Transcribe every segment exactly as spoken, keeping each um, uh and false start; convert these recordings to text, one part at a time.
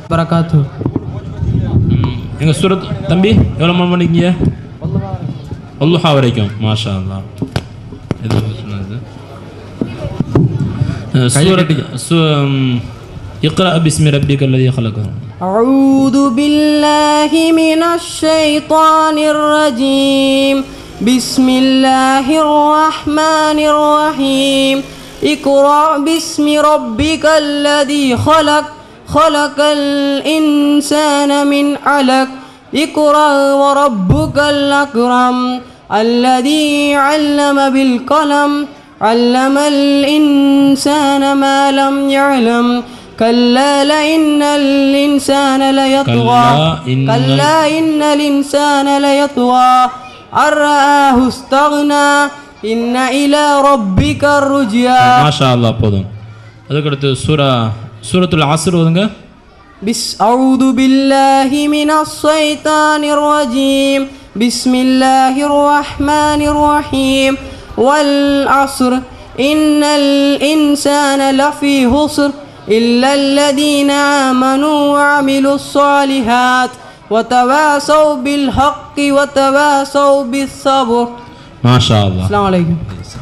வரகாத்து. எங்கள் சூரத் தம்பி எவ்வளோ மணி பண்ணிக்கிங்க? வல்லுஹா வரைக்கும். மாஷா அல்லாஹ். எது சொன்னது? சூரத் اقرأ باسم ربك الذي خلق. أعوذ بالله من الشيطان الرجيم. بسم الله الرحمن الرحيم. اقرأ باسم ربك الذي خلق خلق الإنسان من علق. اقرأ وربك الأكرم الذي علم بالقلم علم الإنسان ما لم يعلم. كلا لئن الإنسان ليطغى كلا إن الإنسان ليطغى أن رآه استغنى إن إلى ربك الرجعى. ما شاء الله. போதும். அதுக்கடுத்து சூரா சூரத்துல் அஸ்ர் ஓதுங்க. بس أعوذ بالله من الشيطان الرجيم. بسم الله الرحمن الرحيم. والعصر إن الإنسان لفي خسر إلا الذين آمنوا وعملوا الصالحات وتواصوا بالحق وتواصوا بالصبر. ما شاء الله. السلام عليكم.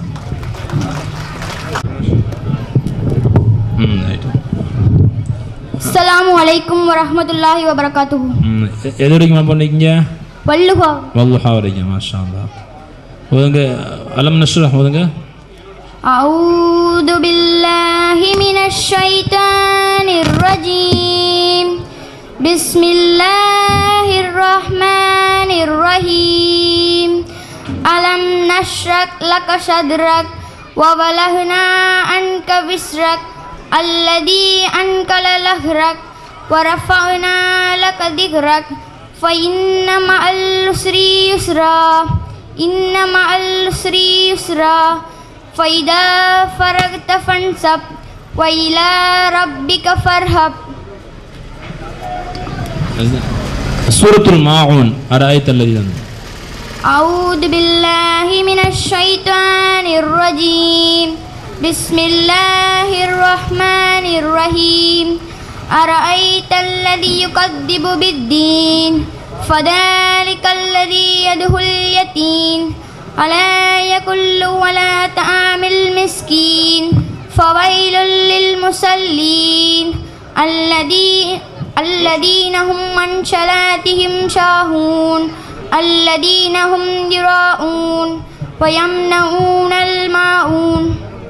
அஸ்ஸலாமு அலைக்கும் வரஹ்மத்துல்லாஹி வபரகாத்துஹு. எது வரைக்கும் பண்ணிக்கிங்க? வல்லுஹா. வல்லுஹா வரைக்கும். மாஷா அல்லாஹ். ஓதுங்க. அலம் நஷ்ரஹ் ஓதுங்க. أعوذ بالله من الشيطان الرجيم. بسم الله الرحمن الرحيم. ألم نشرح لك صدرك ووضعنا عنك وزرك الذي أنقض ظهرك ورفعنا لك ذكرك فإن مع العسر يسرا إن مع العسر يسرا فإذا فرغت فانصب وإلى ربك فارهب. سورة الماعون. أرأيت الذي ينهى. أعوذ بالله من الشيطان الرجيم. بسم الله الرحمن الرحيم. أرأيت الذي يكذب بالدين فذلك الذي يدعو اليتيم ألا يأكل ولا طعام المسكين فويل للمصلين الذي الذين هم عن صلاتهم ساهون الذين هم يراءون ويمنعون الماعون.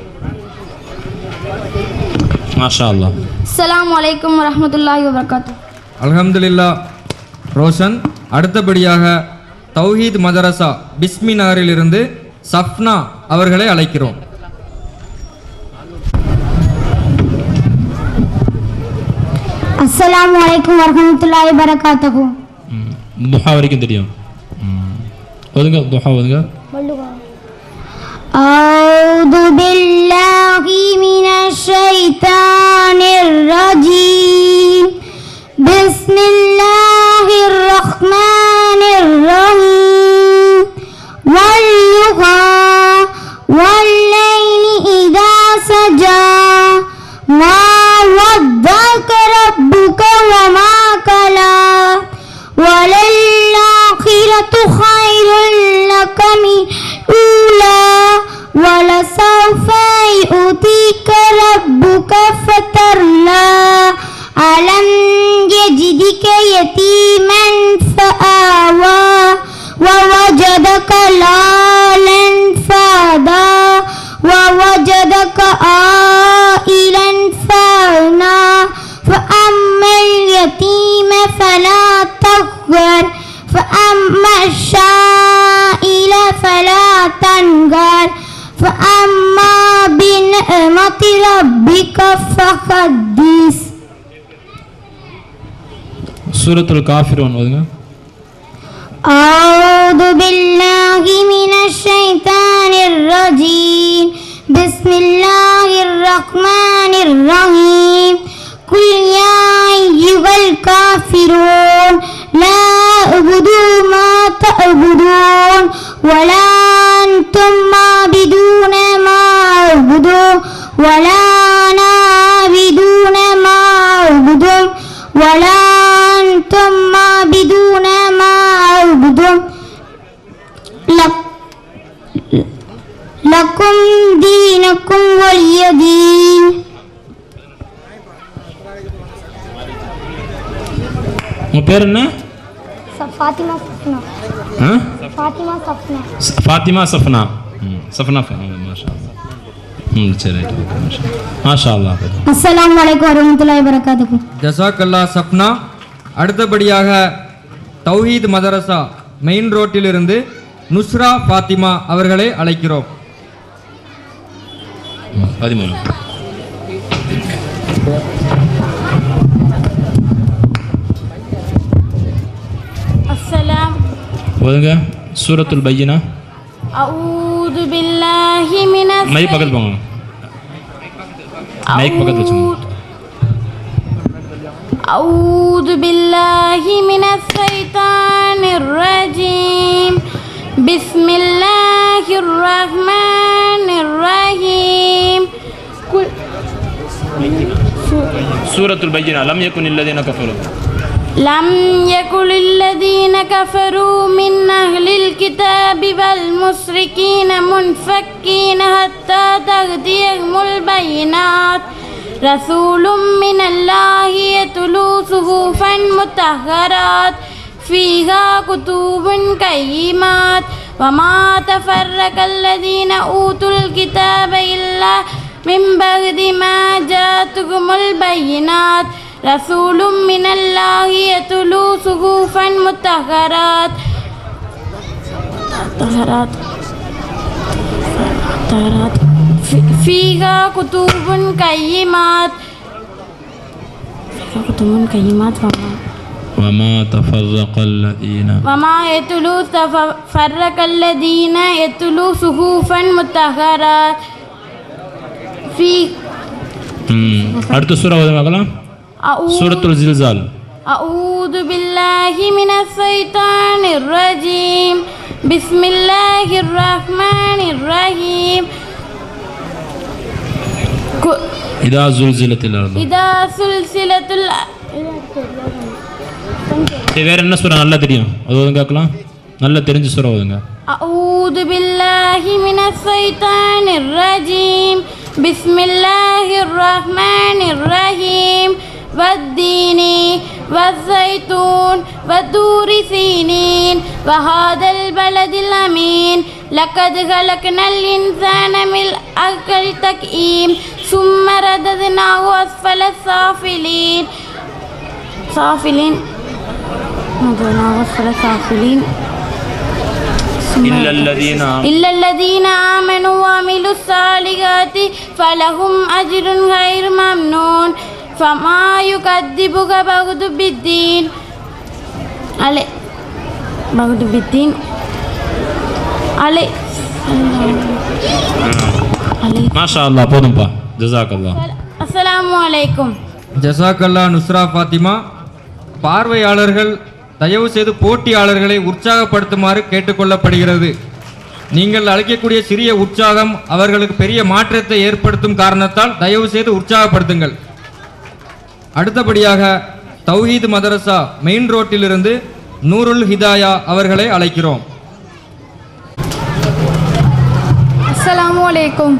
ما شاء الله. السلام عليكم ورحمة الله وبركاته. அல்ஹம்துலில்லாஹ். ரோஷன். அடுத்தபடியாக தௌஹீத் மதரசா பிஸ்மி நகரிலிருந்து சஃப்னா அவர்களை அழைக்கிறோம். அஸ்ஸலாமு அலைக்கும் வரஹ்மத்துல்லாஹி வபரகாத்துஹு. துஹா வரைக்கும் தெரியும். ஓதுங்க. துஹா ஓதுங்க. أعوذ بالله من الشيطان الرجيم. بسم الله الرحمن الرحيم. والضحى والليل إذا سجى ما ودعك ربك وما قلى وللآخرة خير لك من الأولى ولسوف يؤتيك ربك فترضى ألم يجدك يتيما فآوى ووجدك ضالا فهدى ووجدك عائلا فأغنى فأما اليتيم فلا تقهر فأما السائل فلا تنهر فأما بنعمة ربك فحدث. سورة الكافرون ஓதுங்க. أعوذ بالله من الشيطان الرجيم. بسم الله الرحمن الرحيم. قل يا أيها الكافرون لا أعبد ما تعبدون ولا أنتم عابدون ما أعبد ولا أنا عابد ما أعبد ولا أنتم عابدون ما أعبد لكم دينكم ولي دين. உங்கள் பேர் என்ன? ஃபாத்திமா சஃப்னா. ஆ ஃபாத்திமா சஃப்னா. ஃபாத்திமா சஃப்னா. ம் சஃப்னா மாஷா ம் சரி மாஷா அல்லாஹ். அஸ்ஸலாமு அலைக்கும் வரஹ்மத்துல்லாஹி வபரகாத்துஹு. ஜஸாக்கல்லா சப்னா. அடுத்தபடியாக தௌஹீத் மதரசா மெயின் ரோட்டிலிருந்து நுஸ்ரா ஃபாத்திமா அவர்களை அழைக்கிறோம். பதிமூணு. அஸ்ஸலாம். ஓதுங்க சூரத்துல் பையினா. அஊது பில்லாஹி மினஸ் மைக் பக்கத்துல போங்க. மைக் பக்கத்துல வச்சுங்க. அஊது பில்லாஹி மினஸ் ஷைத்தானிர் ரஜீம். பிஸ்மில்லாஹிர் ரஹ்மானிர் ரஹீம். சூரத்துல் பையினா லம் யகுன் அல்லதீன கஃபரு لم يكن الذين كفروا من أهل الكتاب والمشركين منفكين حتى تأتيهم البينات رسول من الله يتلو صحفا مطهرات فيها كتب قيمات وما تفرق الذين أوتوا الكتاب إلا من بعد ما جاءتهم البينات رسول من الله يتلو صحفا مطهرات طهرات طهرات فيها كتب قيمات فيها كتب قيمات وما تفرق الذين وما يتلو تفرق الذين يتلو صحفا مطهرات في ம் அடுத்த சூரா ஓதுங்க பார்க்கலாம். சூரத்துல் ஜில்சால். أعوذ بالله من الشيطان الرجيم. بسم الله الرحمن الرحيم. இதா ஜுல்சிலத்தில் அர்து. إذا سلسلة ال வேற என்ன சூரா நல்லா தெரியும் அது ஓதுங்க பார்க்கலாம். நல்லா தெரிஞ்ச சூரா ஓதுங்க. أعوذ بالله من الشيطان الرجيم. بسم الله الرحمن الرحيم. والدين والزيتون والطور سينين وهذا البلد الأمين لقد خلقنا الإنسان من أجل تقييم ثم رددناه أسفل السافلين سافلين رددناه أسفل السافلين إلا الذين إلا الذين آمنوا وعملوا الصالحات فلهم أجر غير ممنون فما يكذبك بعد بالدين علي بعد بالدين علي علي ما شاء الله போதும்பா. ஜஸாக்கல்லாஹ். அஸ்ஸலாமு அலைக்கும். ஜஸாக்கல்லா நுஸ்ரா ஃபாத்திமா. பார்வையாளர்கள் தயவு செய்து போட்டியாளர்களை உற்சாகப்படுத்துமாறு கேட்டுக்கொள்ளப்படுகிறது. நீங்கள் அளிக்கக்கூடிய சிறிய உற்சாகம் அவர்களுக்கு பெரிய மாற்றத்தை ஏற்படுத்தும் காரணத்தால் தயவு செய்து உற்சாகப்படுத்துங்கள். அடுத்தபடியாக தௌஹீத் மதரசா மெயின் ரோட்டிலிருந்து நூருல் ஹிதாயா அவர்களை அழைக்கிறோம். அஸ்ஸலாமு அலைக்கும்.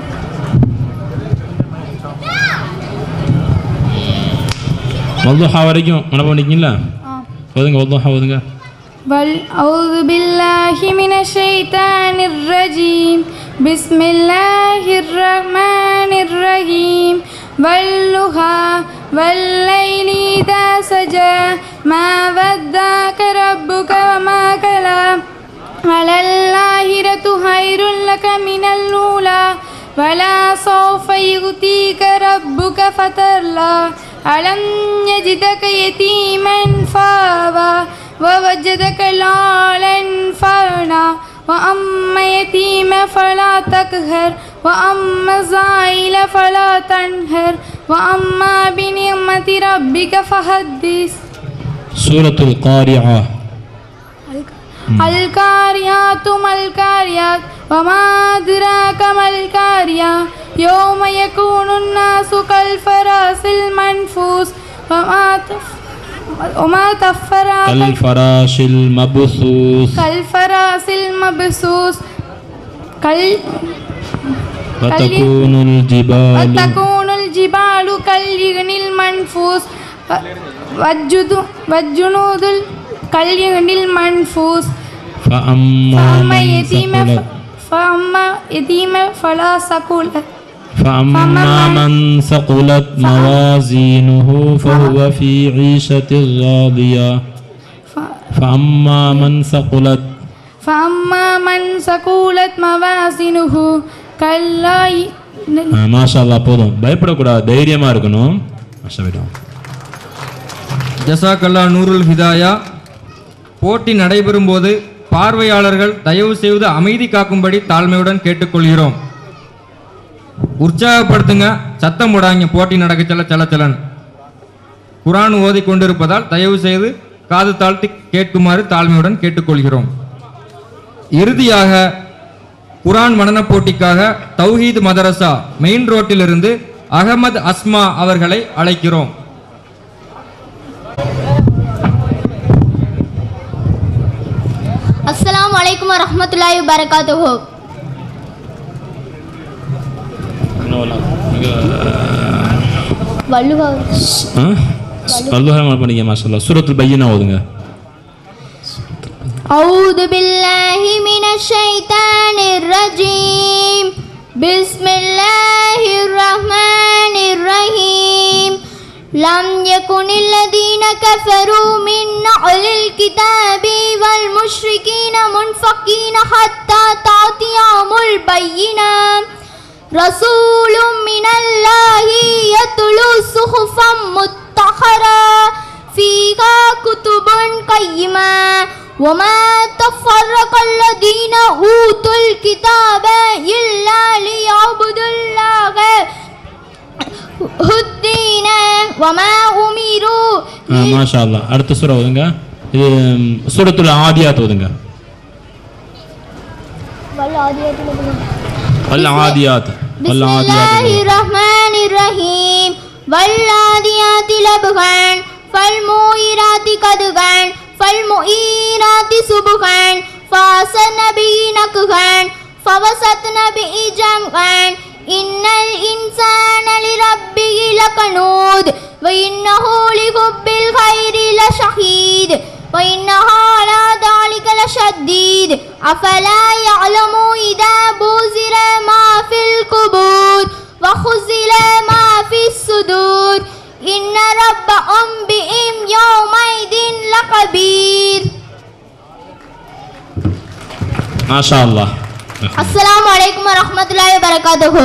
வல்துஹா வரைக்கும் மனப்பாடம் பண்ணிக்கிங்களா? ஓதுங்க வல்துஹா ஓதுங்க. بل أعوذ بالله من الشيطان الرجيم. بسم الله الرحمن الرحيم. والضحى والليل إذا سجى ما ودعك ربك وما قلى وللآخرة خير لك من الأولى ولسوف يؤتيك ربك فترضى ألم يجدك يتيما فآوى ووجدك ضالا فهدى وأما يتيم فلا تقهر وأما السائل فلا تنهر وأما بنعمة ربك فحدث. சூரத்துல் காரிஆ. القارعات ما القارعات وما أدراك ما القارعة يوم يكون الناس كالفراش المنفوس وما تف وما تفرع كالفراش المبثوث كالفراس المبثوث كال وتكون الجبال وتكون الجبال كالعهن المنفوش والجدو- والجنود كالعهن المنفوش فأما فأما من يتيم ثقلت فأما يتيم فلا ثقلت فأما من ثقلت موازينه فهو في عيشة راضية فأما من ثقلت فأما من ثقلت موازينه كلا மாஷா அல்லாஹ் போதும் பயப்படக்கூடாது தைரியமா இருக்கணும் மாஷா விடும் ஜசாக்கல்லா நூருல் ஹிதாயா. போட்டி நடைபெறும் போது பார்வையாளர்கள் தயவு செய்து அமைதி காக்கும்படி தாழ்மையுடன் கேட்டுக்கொள்கிறோம். உற்சாகப்படுத்துங்க, சத்தம் போடாங்க. போட்டி நடக்க செல்ல செல்ல செல்லன் குரான் ஓதி கொண்டிருப்பதால் தயவு செய்து காது தாழ்த்தி கேட்குமாறு தாழ்மையுடன் கேட்டுக்கொள்கிறோம். இறுதியாக குரான் மனன போட்டிக்காக தௌஹீத் மதரசா மெயின் ரோட்டிலிருந்து அகமது அஸ்மா அவர்களை அழைக்கிறோம். அஸ்ஸலாமு அலைக்கும் வரஹ்மத்துல்லாஹி வபரகாத்துஹு. வள்ளுவா அல்லாஹ் பண்ணிக்க மாஷா அல்லாஹ் சூரத்துல் பையினா ஓதுங்க. அஊது பில்லாஹி மினஷ் ஷைத்தானிர் ரஜீம். பிஸ்மில்லாஹிர் ரஹ்மானிர் ரஹீம். லம் யகுனில் லதீன கஃபரு மின் அஹ்லில் கிதாபி வல் முஷ்ரிகீன முன்ஃபகீன ஹத்தா தாதியமுல் பையினா. ரசூலும் மினல்லாஹி யத்லு சுஹுஃபம் முத்தஹரா ஃபீஹா குதுபுன் கையிமா وما تفرق الذين أوتوا الكتاب إلا ليعبدوا الله الدين وما أمروا. மாஷா அல்லாஹ். அடுத்த சூரா ஓதுங்க. இது சூரத்துல் ஆதியாத் ஓதுங்க. والعاديات بسم الله الرحمن الرحيم. والعاديات لبغا فالمغيرات قدغا فالمغيرات سبغا فأثرن به نقعا فوسطن به جمعا إن الإنسان لربه لكنود وإنه لحب الخير لشديد وإنه على ذلك لشديد أفلا يعلم إذا بُزِرَ ما في القبور وخزل ما في الصدور إن ربهم بهم يومئذ لخبير. மாஷா அல்லாஹ். அஸ்ஸலாமு அலைக்கும் வரஹ்மத்துல்லாஹி வபரகாத்துஹு.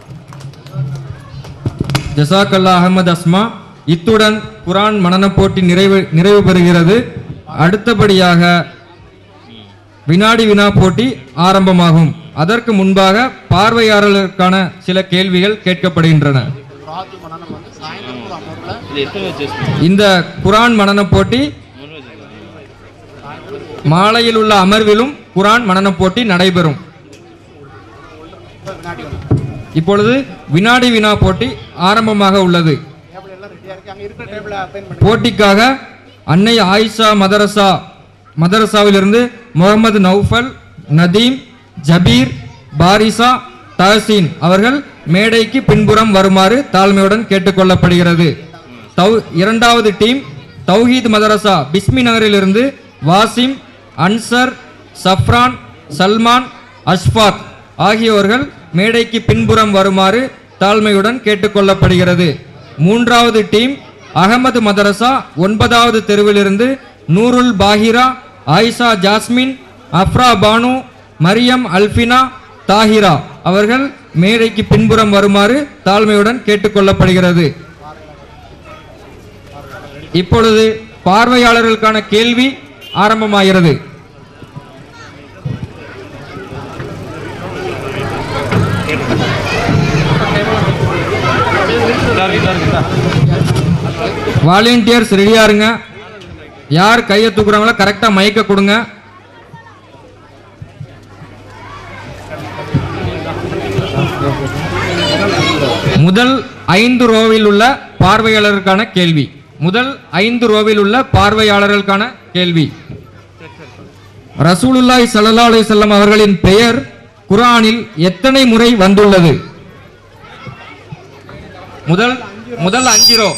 ஜசாக்கல்லா அகமது அஸ்மா. இத்துடன் குரான் மனன போட்டி நிறைவு நிறைவு பெறுகிறது. அடுத்தபடியாக வினாடி வினா போட்டி ஆரம்பமாகும். அதற்கு முன்பாக பார்வையாளர்களுக்கான சில கேள்விகள் கேட்கப்படுகின்றன. இந்த குரான் மனன போட்டி மாலையில் உள்ள அமர்விலும் குரான் மனன போட்டி நடைபெறும். இப்பொழுது வினாடி வினா போட்டி ஆரம்பமாக உள்ளது. போட்டிக்காக அன்னை ஆயிஷா மதரசா மதரசாவிலிருந்து முகமது நௌஃபல், நதீம், ஜபீர், பாரிசா, தஹசீன் அவர்கள் மேடைக்கு பின்புறம் வருமாறு தாழ்மையுடன் கேட்டுக்கொள்ளப்படுகிறது. தௌ இரண்டாவது டீம் தௌஹீத் மதரசா பிஸ்மி நகரிலிருந்து வாசிம், அன்சர், சஃப்ரான், சல்மான், அஷ்ஃபாக் ஆகியோர்கள் மேடைக்கு பின்புறம் வருமாறு தாழ்மையுடன் கேட்டுக்கொள்ளப்படுகிறது. மூன்றாவது டீம் அகமது மதரசா ஒன்பதாவது தெருவிலிருந்து நூருல் பாஹிரா, ஆயிஷா ஜாஸ்மின், அஃப்ரா பானு, மரியம் அல்ஃபினா, தாஹிரா அவர்கள் மேடைக்கு பின்புறம் வருமாறு தாழ்மையுடன் கேட்டுக்கொள்ளப்படுகிறது. இப்பொழுது பார்வையாளர்களுக்கான கேள்வி ஆரம்பமாகிறது. வாலண்டியர்ஸ் ரெடியா இருங்க. யார் கையை தூக்குறாங்களோ கரெக்டா மைக்க கொடுங்க. முதல் ஐந்து ரோவில் உள்ள பார்வையாளருக்கான கேள்வி. முதல் ஐந்து ரோவில் உள்ள பார்வையாளர்களுக்கான கேள்வி. ரசூலுல்லாஹி ஸல்லல்லாஹு அலைஹி வஸல்லம் அவர்களின் பெயர் குர்ஆனில் எத்தனை முறை வந்துள்ளது? முதல் முதல் அஞ்சு ரோ.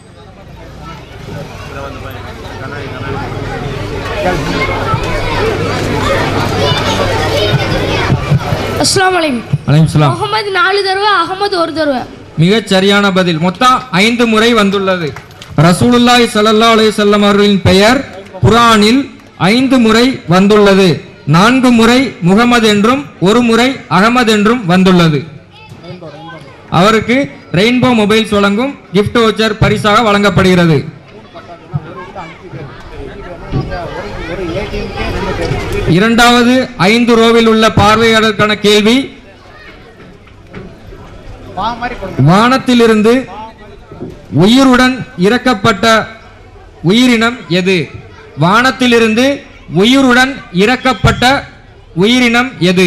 அஸ்ஸலாமு அலைக்கும். அலைக்கும் ஸலாம். முகமது நாலு தடவை, அகமது ஒரு தடவை. மிகச் சரியான பதில். மொத்தம் ஐந்து முறை வந்துள்ளது. ரசூலுல்லாஹி ஸல்லல்லாஹு அலைஹி வஸல்லம் அவர்களின் பெயர் குர்ஆனில் ஐந்து முறை வந்துள்ளது. நான்கு முறை முகமது என்றும் ஒரு முறை அகமது என்றும் வந்துள்ளது. அவருக்கு ரெயின்போ மொபைல்ஸ் வழங்கும் கிஃப்ட் வவுச்சர் பரிசாக வழங்கப்படுகிறது. இரண்டாவது ஐந்து ரோவில் உள்ள பார்வையாளருக்கான கேள்வி. வானத்திலிருந்து உயிருடன் இறக்கப்பட்ட உயிரினம் எது? வானத்திலிருந்து உயிருடன் இறக்கப்பட்ட உயிரினம் எது?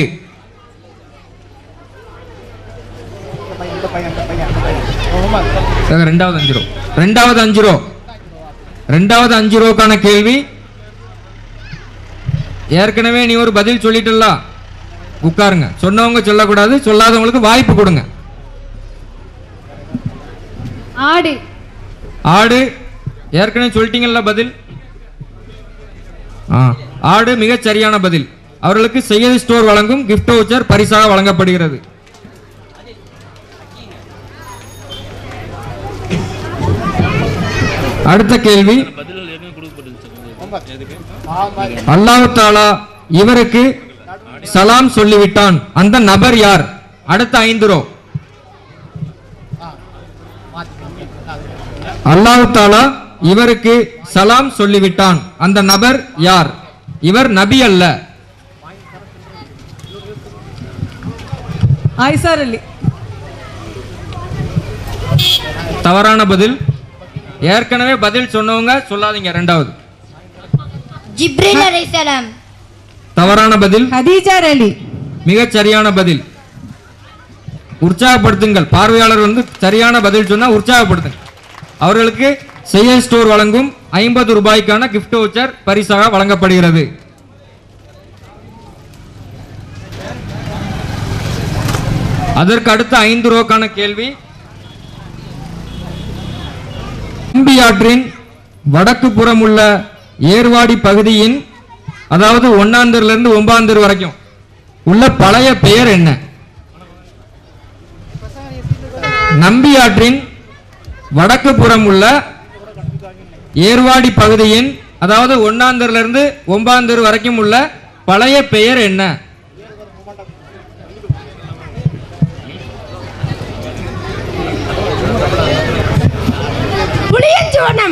ரெண்டாவது அஞ்சு ரோ ரெண்டாவது அஞ்சு ரோ ரெண்டாவது அஞ்சு ரோக்கான கேள்வி. ஏற்கனவே நீ ஒரு பதில் சொல்லிட்டல, உட்காருங்க. சொன்னவங்க சொல்லக்கூடாது, சொல்லாதவங்களுக்கு வாய்ப்பு கொடுங்க. ஆடு. ஆடு ஏற்கனவே சொல்லிட்டீங்கல்ல பதில். ஆடு மிகச் சரியான பதில். அவர்களுக்கு செய்யது ஸ்டோர் வழங்கும் கிஃப்ட் வவுச்சர் பரிசாக வழங்கப்படுகிறது. அடுத்த கேள்வி. அல்லாஹ் தஆலா இவருக்கு சலாம் சொல்லிவிட்டான், அந்த நபர் யார்? அடுத்த ஐந்து ரோ. அல்லாஹ் தஆலா இவருக்கு சலாம் சொல்லிவிட்டான், அந்த நபர் யார்? இவர் நபி அல்ல. ஆயிஷா அலி. தவறான பதில். ஏற்கனவே பதில் சொன்னவங்க சொல்லாதீங்க. இரண்டாவது ஜிப்ரீல் அலைஹிஸ்ஸலாம். தவறான பதில். ஹதீஜா அலி. மிகச் சரியான பதில். உற்சாகப்படுத்துங்கள். பார்வையாளர் வந்து சரியான பதில் சொன்னா உற்சாகப்படுத்துங்க. அவர்களுக்கு செய்ய ஸ்டோர் வழங்கும் ஐம்பது ரூபாய்க்கான கிஃப்ட் வவுச்சர் பரிசாக வழங்கப்படுகிறது. அதற்கு அடுத்த ஐந்து ரோக்கான கேள்வி. நம்பியாற்றின் வடக்கு புறம் உள்ள ஏர்வாடி பகுதியின், அதாவது ஒன்னாந்தரிலிருந்து இருந்து ஒன்பதாந்தர் வரைக்கும் உள்ள பழைய பெயர் என்ன? நம்பியாற்றின் வடக்கு புறம் உள்ள ஏர்வாடி பகுதியின், அதாவது ஒன்னாந்தரிலிருந்து இருந்து ஒன்பதாந்தர் வரைக்கும் உள்ள பழைய பெயர் என்ன? புளியஞ்சோனம்.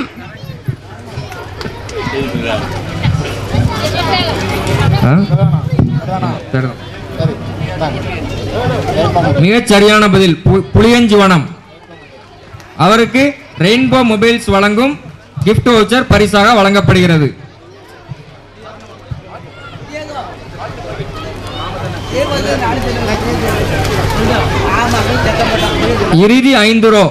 மிகச் சரியான பதில். புளியஞ்சுவனம். அவருக்கு ரெயின்போ மொபைல்ஸ் வழங்கும் கிஃப்ட் வவுச்சர் பரிசாக வழங்கப்படுகிறது. இறுதி ஐந்து ரோ.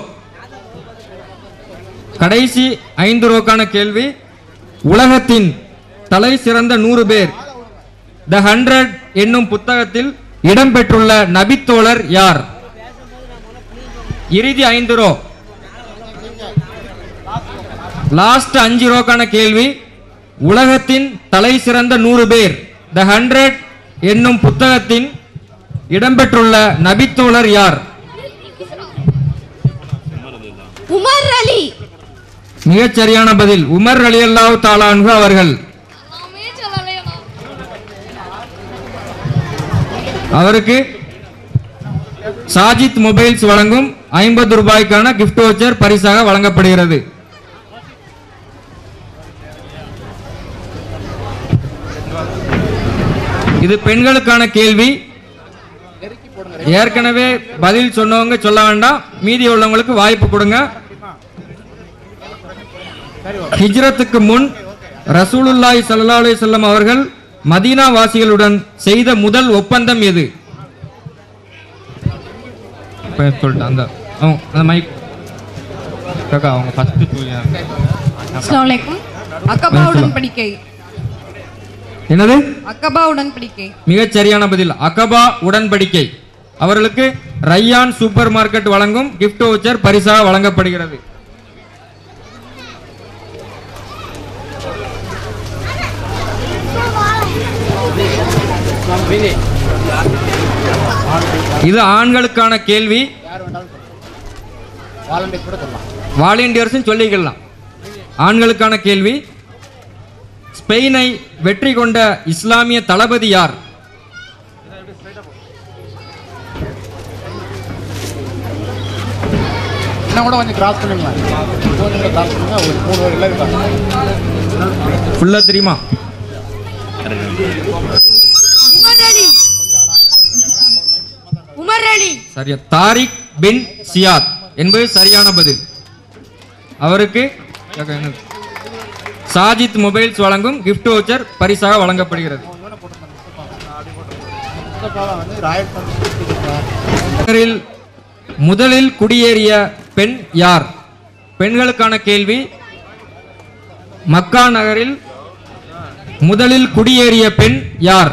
கடைசி ஐந்து ரோக்கான கேள்வி. உலகத்தின் தலை சிறந்த நூறு பேர் த ஹண்ட்ரட் என்னும் புத்தகத்தில் இடம்பெற்றுள்ள நபித்தோழர் யார்? இறுதி ஐந்து ரோ. லாஸ்ட் அஞ்சு ரோக்கான கேள்வி. உலகத்தின் தலை சிறந்த நூறு பேர் த ஹண்ட்ரட் என்னும் புத்தகத்தின் இடம்பெற்றுள்ள நபித்தோழர் யார்? உமர் அலி. மிகச் சரியான பதில். உமர் ரலியல்லாஹு தஆலா அன்ஹு அவர்கள். அவருக்கு சாஜித் மொபைல்ஸ் வழங்கும் ஐம்பது ரூபாய்க்கான கிஃப்ட் வவுச்சர் பரிசாக வழங்கப்படுகிறது. இது பெண்களுக்கான கேள்வி. ஏற்கனவே பதில் சொன்னவங்க சொல்ல வேண்டாம், மீதி உள்ளவங்களுக்கு வாய்ப்பு கொடுங்க. ஹிஜ்ரத்துக்கு முன் ரசூலுல்லாஹி ஸல்லல்லாஹு அலைஹி வஸல்லம் அவர்கள் மதீனா வாசிகளுடன் செய்த முதல் ஒப்பந்தம் எது? சொல்லிட்டான் அந்த மைக். காக்கா அவங்க ஃபர்ஸ்ட் தூயா. அஸ்ஸலாமு அலைக்கும். அக்கபா உடன்படிக்கை. என்னது? அக்கபா உடன்படிக்கை. மிகச் சரியான பதில் அகபா உடன்படிக்கை. அவர்களுக்கு ரய்யான் சூப்பர் மார்க்கெட் வழங்கும் gift voucher பரிசாக வழங்கப்படுகிறது. இது ஆண்களுக்கான கேள்வி. வாலண்டியர்ஸ் சொல்லிக்கலாம். ஆண்களுக்கான கேள்வி. ஸ்பெயினை வெற்றி கொண்ட இஸ்லாமிய தளபதி யார்? கூட கொஞ்சம் கிராஸ் பண்ணுங்களா? கிராஸ் பண்ணுங்க. ஒரு மூணு வரையில இருக்காங்க. ஃபுல்லா தெரியுமா? உமர் அலி. உமர் அலி. சரியா. தாரிக் பின் சியாத் என்பது சரியான பதில். அவருக்கு சாஜித் மொபைல்ஸ் வழங்கும் gift voucher பரிசாக வழங்கப்படுகிறது. முதலில் குடியேறிய பெண் யார்? பெண்களுக்கான கேள்வி. மக்கா நகரில் முதலில் குடியேறிய பெண் யார்?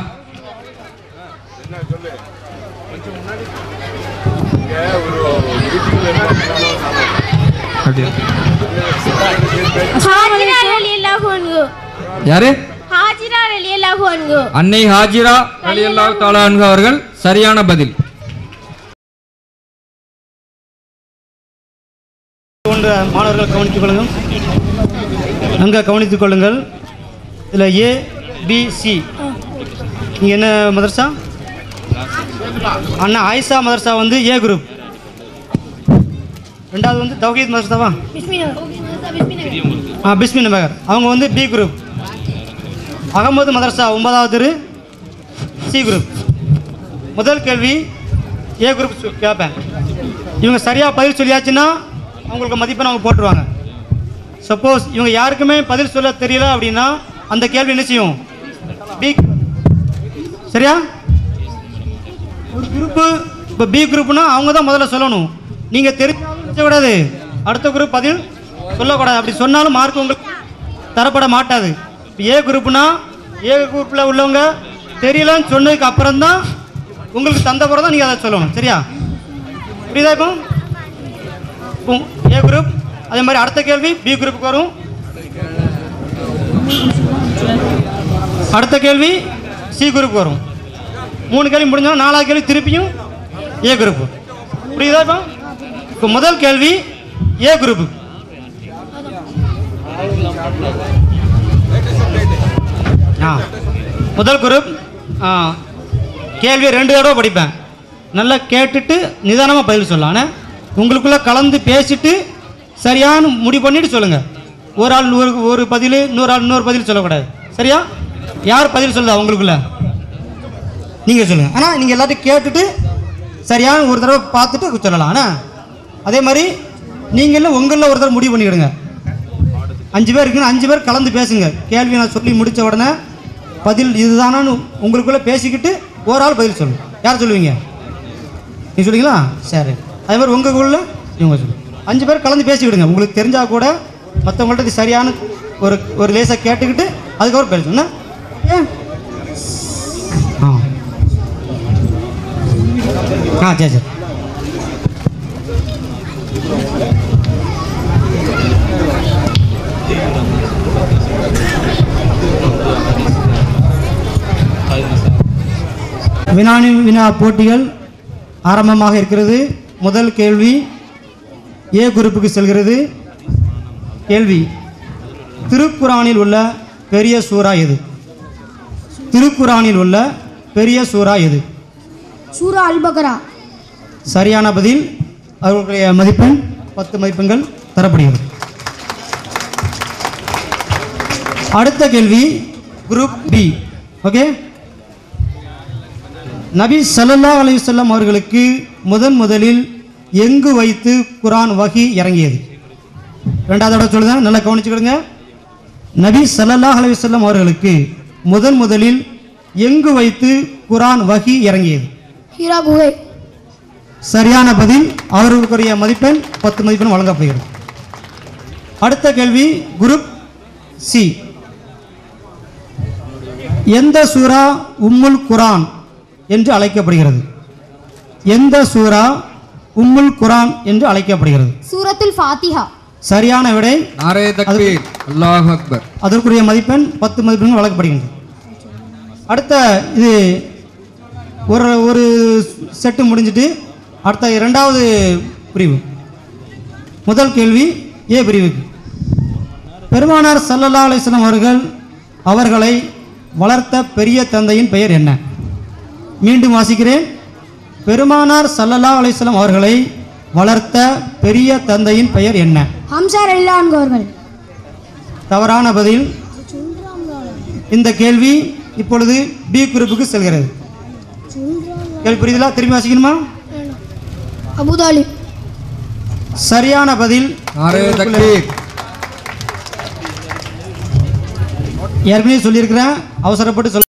ஹாஜிரா ரலியல்லாஹு அன்ஹு. யாரு? ஹாஜிரா ரலியல்லாஹு அன்ஹு. அன்னை ஹாஜிரா ரலியல்லாஹு தஆலா அன்ஹா அவர்கள் சரியான பதில். மாணவர்கள் கவனித்துக் கொள்ளுங்கள். நன்கு கவனித்துக் கொள்ளுங்கள். இதில் ஏ பி சி. நீங்கள் என்ன மதர்சா? அண்ணா ஆயிஷா மதர்சா வந்து ஏ குரூப். ரெண்டாவது வந்து தௌஹீத் மதர்சாவா? ஆ பிஸ்மி நபர் அவங்க வந்து பி குரூப். அகமது மதர்சா ஒன்பதாவது தெரு சி குரூப். முதல் கேள்வி ஏ குரூப் கேட்பேன். இவங்க சரியாக பதில் சொல்லியாச்சுன்னா அவங்களுக்கு மதிப்பெண் அவங்க போட்டுருவாங்க. சப்போஸ் இவங்க யாருக்குமே பதில் சொல்ல தெரியல அப்படின்னா அந்த கேள்வி என்ன செய்யும்? பி. சரியா? ஒரு குரூப்பு இப்போ பி குரூப்னா அவங்க தான் முதல்ல சொல்லணும். நீங்கள் தெரிஞ்சக்கூடாது, அடுத்த குரூப் பதில் சொல்லக்கூடாது. அப்படி சொன்னாலும் மார்க் உங்களுக்கு தரப்பட மாட்டாது. இப்போ ஏ குரூப்னா ஏ குரூப்பில் உள்ளவங்க தெரியலன்னு சொன்னதுக்கு அப்புறம் தான் உங்களுக்கு தந்த பிறகு தான் நீங்கள் அதை சொல்லணும். சரியா? புரியுதா? இப்போ இப்போ ஏ குரூப். அதே மாதிரி அடுத்த கேள்வி பி குரூப்புக்கு வரும். அடுத்த கேள்வி சி குரூப் வரும். மூணு கேள்வி முடிஞ்சோம். நாலாவது கேள்வி திருப்பியும் ஏ குரூப். புரியுதா? இப்போ இப்போ முதல் கேள்வி ஏ குரூப்பு. ஆ முதல் குரூப். கேள்வி ரெண்டு தடவை படிப்பேன். நல்லா கேட்டுட்டு நிதானமாக பதில் சொல்லலாம். ஆனால் உங்களுக்குள்ளே கலந்து பேசிட்டு சரியான முடிவு பண்ணிட்டு சொல்லுங்கள். ஒரு ஆள் ஒரு ஒரு பதில், இன்னொரு ஆள் இன்னொரு பதில் சொல்லக்கூடாது. சரியா? யார் பதில் சொல்லுதா உங்களுக்குள்ள நீங்கள் சொல்லுங்கள். ஆனால் நீங்கள் எல்லாத்தையும் கேட்டுட்டு சரியான ஒரு தடவை பார்த்துட்டு சொல்லலாம். ஆனால் அதே மாதிரி நீங்களும் உங்களில் ஒரு தடவை முடிவு பண்ணிக்கிடுங்க. அஞ்சு பேர் இருக்குன்னு அஞ்சு பேர் கலந்து பேசுங்க. கேள்வி நான் சொல்லி முடித்த உடனே பதில் இதுதானான்னு உங்களுக்குள்ளே பேசிக்கிட்டு ஒரு ஆள் பதில் சொல்லுங்கள். யார் சொல்லுவீங்க? நீ சொல்லுவீங்களா? சரி. அதே மாதிரி உங்களுக்குள்ள இவங்க சொல்லுங்கள். அஞ்சு பேர் கலந்து பேசிக்கிடுங்க. உங்களுக்கு தெரிஞ்சால் கூட மற்றவங்கள்ட்ட சரியான ஒரு ஒரு லேசாக கேட்டுக்கிட்டு அதுக்கப்புறம் பேசணும். ஏன் ஆ ஆ சரி சரி. வினாடி வினா போட்டிகள் ஆரம்பமாக இருக்கிறது. முதல் கேள்வி ஏ குரூப்புக்கு செல்கிறது. கேள்வி திருக்குரானில் உள்ள பெரிய சூரா எது? திருக்குரானில் உள்ள பெரிய சூரா எது? சூரா அல் பக்ரா. சரியான பதில். அவர்களுடைய மதிப்பெண் பத்து மதிப்பெண்கள் தரப்படுகிறது. அடுத்த கேள்வி குரூப் பி. ஓகே. நபி ஸல்லல்லாஹு அலைஹி வஸல்லம் அவர்களுக்கு முதன் முதலில் எங்கு வைத்து குர்ஆன் வஹி இறங்கியது? ரெண்டாவது தடவை சொல்லுங்க, நல்லா கவனிச்சுக்கிடுங்க. நபி ஸல்லல்லாஹு அலைஹி வஸல்லம் அவர்களுக்கு முதன் முதலில் எங்கு வைத்து குர்ஆன் வஹி இறங்கியது? ஹீரா குகை. சரியான பதில். அவர்களுக்குரிய மதிப்பெண் பத்து மதிப்பெண் வழங்கப்படுகிறது. அடுத்த கேள்வி குரூப் சி. எந்த சூரா உம்முல் குரான் என்று அழைக்கப்படுகிறது? எந்த சூரா உம்முல் குரான் என்று அழைக்கப்படுகிறது? சூரத்துல் ஃபாத்திஹா. சரியான விடை. நாரே தக்பீர், அல்லாஹ் அக்பர். அதற்குரிய மதிப்பெண் பத்து மதிப்பெண்கள் வழங்கப்படுகின்றன. அடுத்த இது ஒரு ஒரு செட்டு முடிஞ்சிட்டு அடுத்த இரண்டாவது பிரிவு. முதல் கேள்வி ஏ பிரிவுக்கு. பெருமானார் ஸல்லல்லாஹு அலைஹி வஸல்லம் அவர்கள் அவர்களை வளர்த்த பெரிய தந்தையின் பெயர் என்ன? மீண்டும் வாசிக்கிறேன். பெருமானார் ஸல்லல்லாஹு அலைஹி வஸல்லம் அவர்களை வளர்த்த பெரிய தந்தையின் பெயர் என்ன? ஹம்சா ரலியல்லாஹு அன்ஹு அவர்கள். தவறான பதில். இந்த கேள்வி இப்பொழுது பி குரூப்புக்கு செல்கிறது. கேள்வி புரியுதா? திரும்பி வாசிக்கணுமா? அபூதாலிப். சரியான பதில். நாரே தக்பீர். ஏற்கனவே சொல்லியிருக்கிறேன், அவசரப்பட்டு சொல்ல